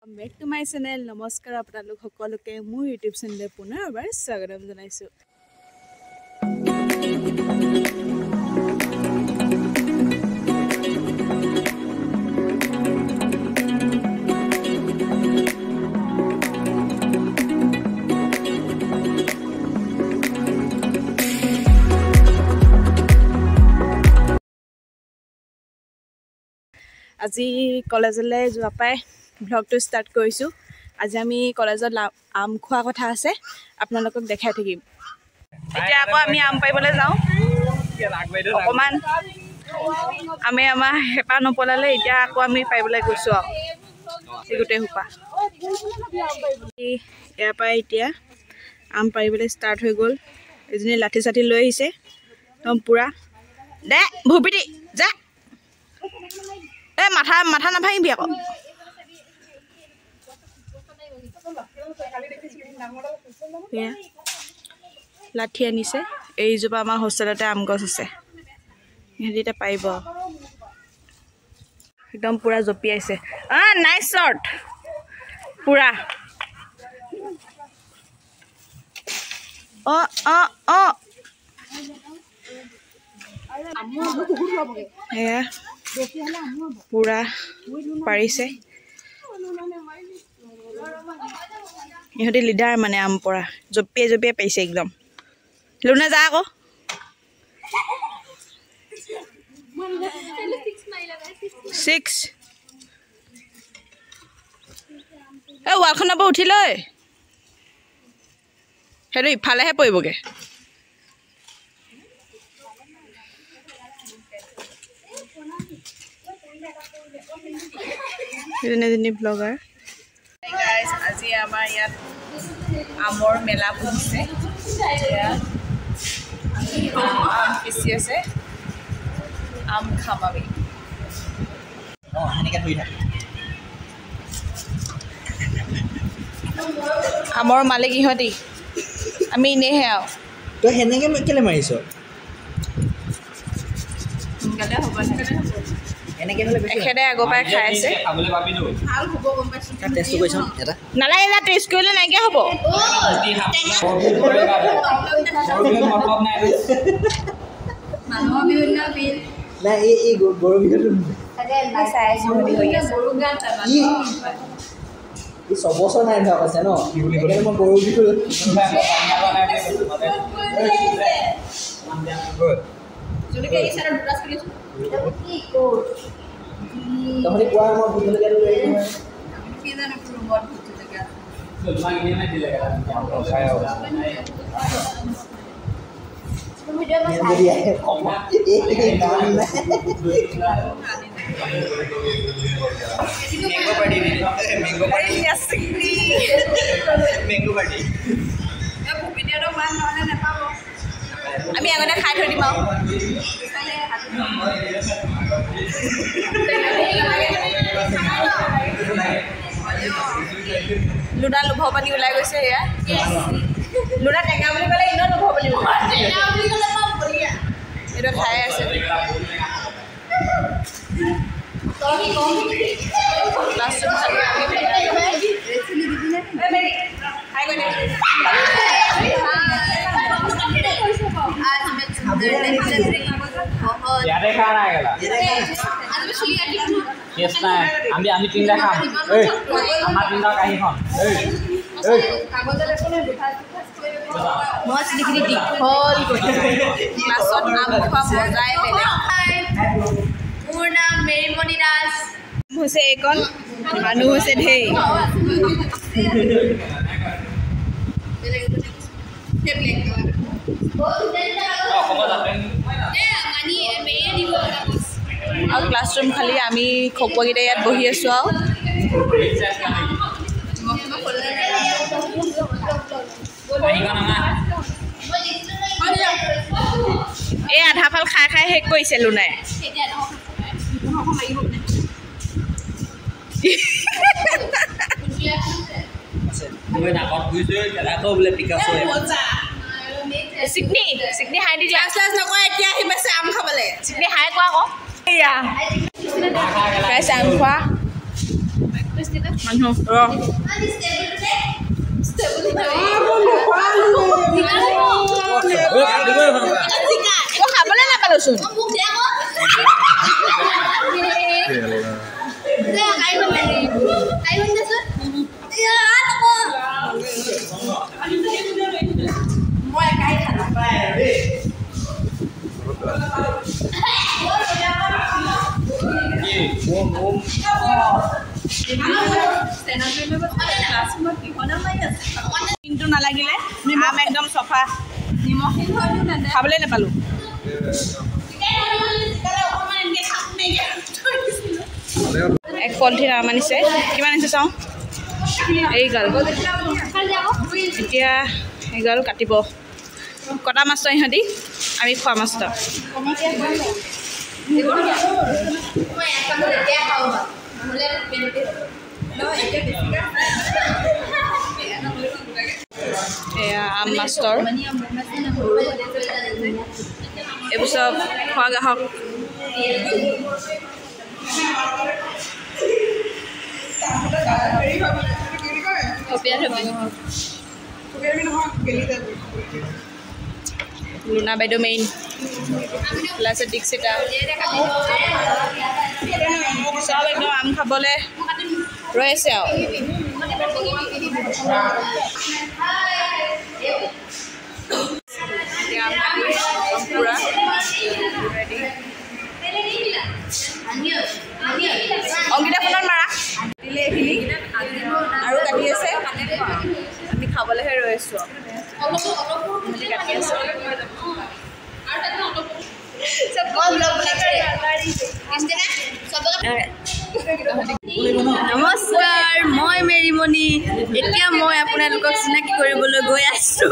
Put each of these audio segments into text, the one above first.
Back to my channel. নমস্কাৰ আপোনালোক সকলোকে মোৰ ইউটিউব চেনেলে পুনৰ এবাৰ স্বাগতম জনাইছোঁ। আজি কলেজলৈ যোৱা পাই ব্লগটো ষ্টাৰ্ট কৰিছোঁ। আজি আমি কলেজত আম খোৱা কথা আছে, আপোনালোকক দেখাই থাকিম। এতিয়া আকৌ আমি আম পাৰিবলৈ যাওঁ। অকণমান আমি আমাৰ হেঁপাহ নপলালে এতিয়া আকৌ আমি পাৰিবলৈ গৈছোঁ আৰু এই গোটেই সোপা। ইয়াৰ পৰা এতিয়া আম পাৰিবলৈ ষ্টাৰ্ট হৈ গ'ল। এজনী লাঠি চাঠি লৈ আহিছে একদম পূৰা। দে ভুপিটি যা, এই মাথা নাভাঙিবি আকৌ। লাঠি আনিছে। এইজোপা আমাৰ হোষ্টেলতে আম গছ আছে, সিহঁতি এতিয়া পাৰিব একদম পূৰা জঁপিয়াইছে। নাইচ শ্বট পূৰা। সেয়া পূৰা পাৰিছে। ইহঁতি লিডাৰ মানে আম পৰা জঁপিয়াই জঁপিয়াই পাৰিছে একদম। লুনা যা আকৌ। ছিক্স এই ৱালখনৰ পৰা উঠি লৈ সেইটো ইফালেহে পৰিবগৈ। এজনী ব্লগাৰ। আজি আমাৰ ইয়াত আমৰ মেলা বহিছে। আম পিচি আছে, আম খাম আমি। আমৰ মালিক ইহঁতি, আমি এনেহে আৰু। তই সেনেকে কেলে মাৰিছ? এখেতে আগৰ পৰাই খাই আছে। নালাগে, এটা টেষ্ট কৰিলে নাইকিয়া হ'ব। ছবছৰ নাই ধৰা কৈছে ন, মই গৰু বিহু তহঁতি কোৱা মই ভোট জলকীয়াটো লৈ আহিম। আমি আগতে খাই থৈ দিম আৰু। লুনা লোভৰ পানী ওলাই গৈছে। সেয়া লুনা টেঙা বুলি ক'লে এনেও লোভৰ পানী এইটো খাই আছে। আমি তিনিটা খাম। আমাৰ তিনিটা কাহিখন মোৰ নাম মেৰিমণি দাস। হৈছে এইকণ, মানুহ হৈছে ঢেৰ। আৰু ক্লাছৰুম খালি আমি খকুৱাকেইটা ইয়াত বহি আছোঁ আৰু। এই আধা ফাল খাই খাই শেষ কৰিছে লুনাই। চিকনি হাই দি ক্লাছ নকৰে, এতিয়া আহি পাইছে আম খাবলৈ। চিকনি হাই কোৱা আকৌ। এয়া আম খোৱা মানুহ খাবলৈ নাপালোচোন কিন্তু নালাগিলে আম একদম চফা খাবলৈ নাপালোঁ এক পলিথিন আম আনিছে কিমান আনিছে চাওঁ এইগাল এতিয়া এইগাল কাটিব কটা মাছটো ইহঁতি আমি খোৱা মাছটো এয়া আম মাছৰ এইবোৰ চব খোৱা গ্ৰাহক লুনা বাইদেউ মেইন প্লাছ দীক্ষিতা চব একদম আম খাবলৈ ৰৈ আছে আৰু পুৰা অংকিতা ফোনত মাৰা দিলে এইখিনি আৰু কাটি আছে আমি খাবলৈহে ৰৈ আছোঁ কাটি আছে নমস্কাৰ মই মেৰিমণি এতিয়া মই আপোনালোকক চিনাকি কৰিবলৈ গৈ আছোঁ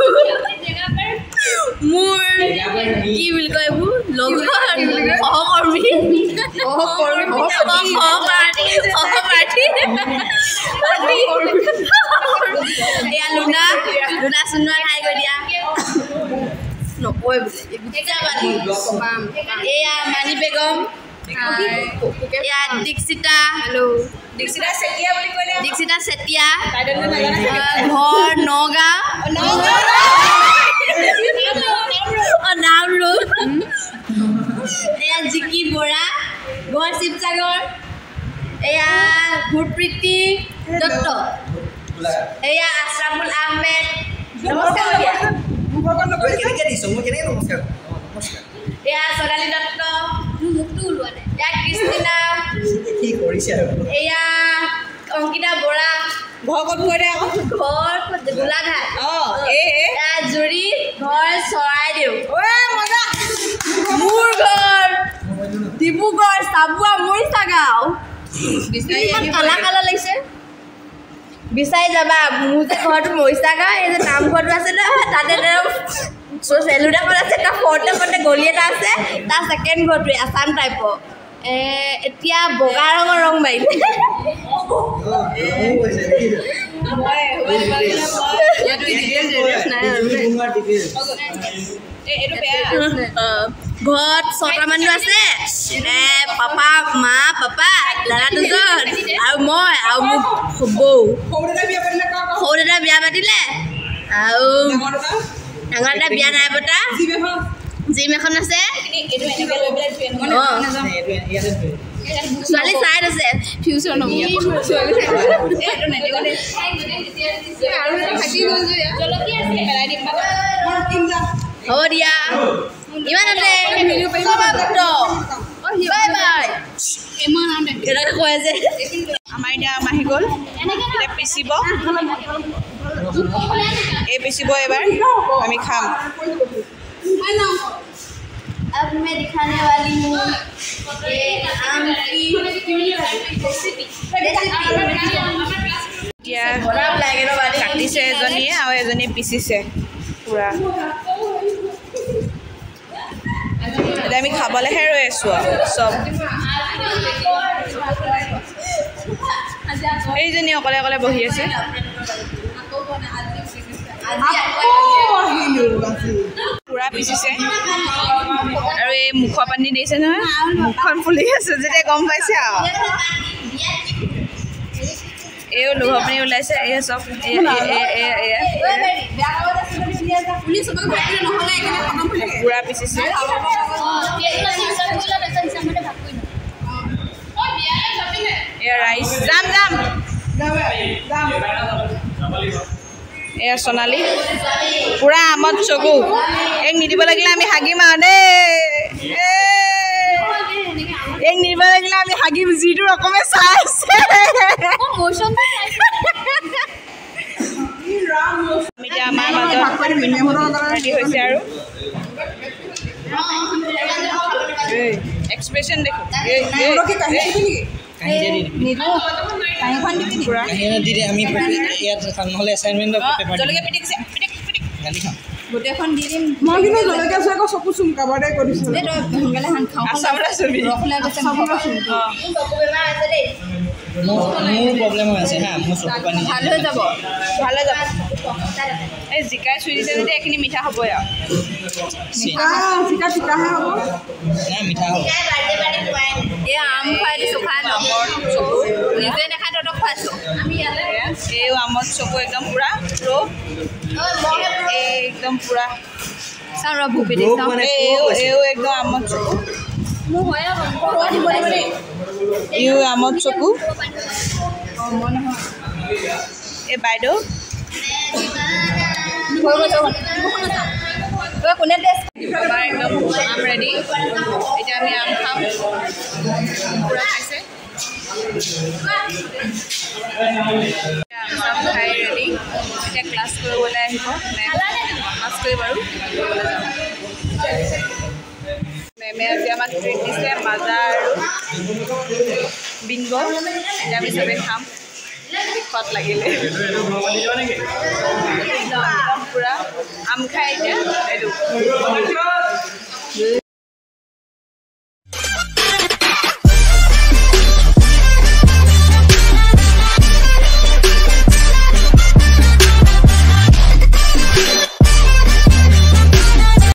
মোৰ কি বুলি কয় এইবোৰ লগৰ সহকৰ্মী এয়া লুনা চুনুৱা খাই গৈ দিয়া নকয় বোলে এয়া মানি বেগম এয়া দীক্ষিতা দীক্ষিতা চেতিয়া ঘৰ নগাঁও নামৰূপ এয়া জিকি বৰা ঘৰ শিৱসাগৰ এয়া ভূতপ্ৰীতি দত্ত এয়া আশৰাফুল আহমেদ এয়া সোণালী দত্ত এয়া কৃষ্ণিনা এয়া অংকিতা বৰা ঘৰ ক'ত কৈ দে আকৌ ঘৰ গোলাঘাট এয়া জুৰি ঘৰ চৰাইদেউ মোৰ ঘৰ ডিব্ৰুগড় চাবুৱা মৰিচা গাঁও কালা কালা লাগিছে বিচাৰি যাবা মোৰ যে ঘৰটো মৰিচা গাঁও এই যে নামঘৰটো আছে নহয় তাতে চেলুন এখন আছে তাৰ ফৰ্টে গলি এটা আছে তাৰ ছেকেণ্ড ঘৰটোৱে আছাম টাইপৰ এতিয়া বগা ৰঙৰ ৰং মাৰিলে ঘৰত 6টা মানুহ আছে পাপা মা পাপা দাদা দুজন আৰু মই আৰু মোৰ বৌ সৰু দাদা বিয়া পাতিলে আৰু ডাঙৰ দাদা বিয়া নাই পতা জিম এখন আছে ছোৱালী চাইড আছে ফিউচাৰ হ'ব দিয়া ইমানতে বাই বাই কয় যে আমাৰ এতিয়া আম আহি গ'ল এতিয়া পিচিব এই পিচিব এবাৰ আমি খাম अब मैं दिखाने वाली हूँ ये आम की रेसिपी এতিয়া কাটিছে এজনীয়ে আৰু এজনীয়ে পিচিছে পুৰা এতিয়া আমি খাবলৈহে ৰৈ আছোঁ আৰু চব এইজনী অকলে অকলে বহি আছে পুৰা পিচিছে আৰু এই মুখৰ পানী দিছে নহয় মুখখন ফুলি আছে যেতিয়া গম পাইছে আৰু এও লোভপানী ওলাইছে এয়া চব পুৰা পিচিছে এয়া ৰাইচ যাম যাম এয়া সোণালী পুৰা আমত চকু এক নিদিব লাগিলে আমি হাগিম আৰু দেই এক নিদিব লাগিলে আমি হাগিম যিটো ৰকমে চাই আছে এতিয়া আমাৰ মাজত ৰেডি হৈছে আৰু এক্সপ্ৰেছন দেখো গোটেইখন দি দিম মই কিন্তু জলকীয়া চুই আকৌ চকু চুমকাবাৰে কৰিছোঁ সোনকালে খাওঁ মোৰ প্ৰব্লেম হৈ আছে হা মোৰ চকু পানী ভাল হৈ যাব ভালে যাব এই জিকাই চুই দিছে যদি এইখিনি মিঠা হ'বই আৰু চিকা চিকাহে হ'ব নাই মিঠা হ'ব এই আম খুৱাই দিছোঁ খাই নম্বৰ চকু নিজে নেখাই তহঁতক খুৱাইছোঁ এই আমত চকু একদম পুৰা ৰৌ একদম পুৰা চাওঁ ৰ ভুপি দি চাওঁ এও একদম আমত চকু ইও আমত চকু এই বাইদেউ কোনে টেষ্ট আমাৰ একদম আম ৰেডি এতিয়া আমি আম খাম পুৰা খাইছে আম খাই ৰেডি এতিয়া ক্লাছ কৰিবলৈ আহিব ক্লাছ কৰি বাৰু মেমে আজি আমাক ট্ৰিট দিছে মাজা আৰু বিংগ এতিয়া আমি চবেই খাম বিষত লাগিলে একদম পুৰা আম খাই এতিয়া এইটো